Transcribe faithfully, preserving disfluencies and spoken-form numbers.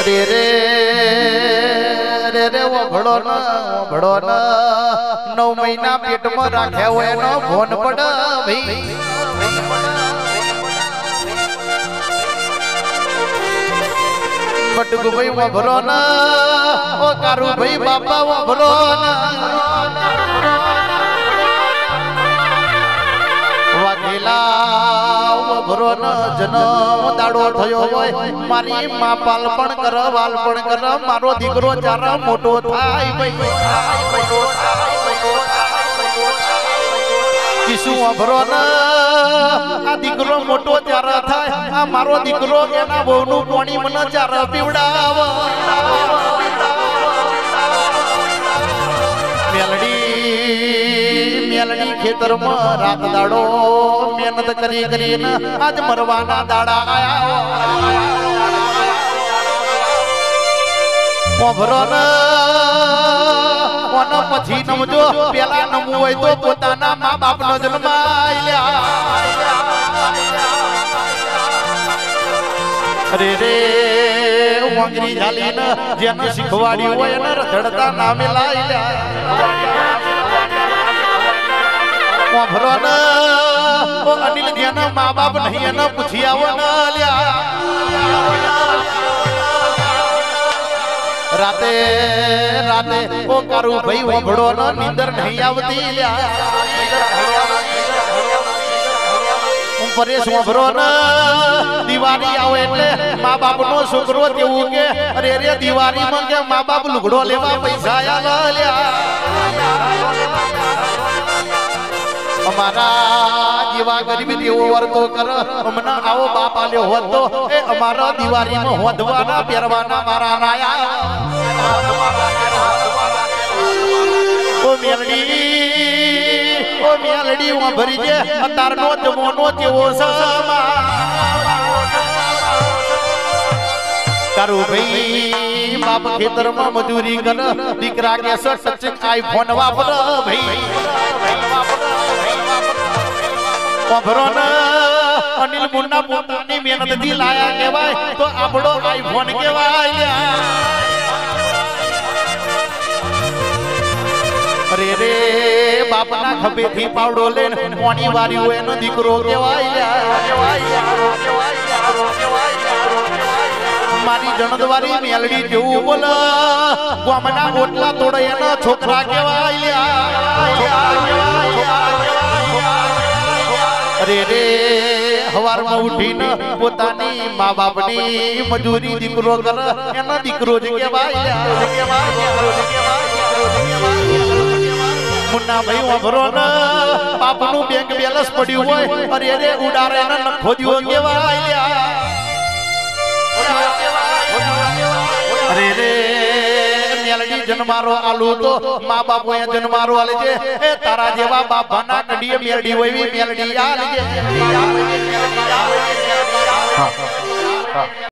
रे रे रे रे वो भड़ो न वो भड़ो न नौ महीना पेट में राख्या हुए न भोन पड़ा भाई बटुक भाई वो भरो न ओ कारू भाई बापा वो भरो न वाघेला वो भरो न जन्म दाड़ो थयो होय मारी मां पालपण कर वालपण कर मारो दीकरो चारा मोटो थाय भाई किसु भरो न आ दीकरो मोटो चारा थाय आ मारो दीकरो एना वहुनु पाणी मन चारा पीवडाव मेलडी मेलडी खेतर में रात दाड़ो मेहनत करी करी न आज मरवाना दाड़ा आया मोभरो न कोन पछी नमजो पेला नमू होय तो पोताना मां बाप नो जन्म आल्या अरे रे वंगरी झाली न जेने शिखवाडी होय न रधडता नामे लायल्या मोभरो न ओ अनिल जेना मां बाप नहीं न पुछियाव न ल्या राते राते ओ कारू भाई मोभरो न नींदर नहीं आवती ल्या परेश मोभरो न दिवाળી આવે એટલે માં બાપનો છોકરો તેવું કે અરે રે દિવાળીમાં કે માં બાપ લુગડો લેવા પૈસા આયા લ્યા અમારા જીવા ગરીબી તેવો વર્તો કર અમના આવો બાપ આલ્યો હોત તો એ અમારા દિવાળીમાં હોદવાના પહેરવાના મારા નાયા ઓ મેલડી ओ मेलडी वो भरी जे अतारनो जमोनो तेवो समा कारू भाई बाप खेतर में मजूरी कर दीकरा के सच आईफोन वापर भाई मोभरो न अनिल मुन्ना पोतानी मेहनत थी लाया केवाय तो आपड़ो आईफोन केवाय अरे रे बापना खभे थी पावडो लेन पानी वारी होय न दीकरो केवाय मारी जनदवारी मेलडी जेवू बोल गोमना ओटला तोड़े न छोकरा केवाय अरे रे हवार में उठी न पोतानी मां बापनी मजूरी दीकरो कर एना दीकरो जे केवाय मुन्ना भाई मोभरो न बापनु बैंक बैलेंस पड्यु होय अरे रे उडारे न नखो दियो केवाय अरे रे मेलडी जन्मारो आलू तो मां बाप ए जन्मारो आले जे ए तारा जेवा बापाना कડીએ मेलडी होयवी मेलडी आले जे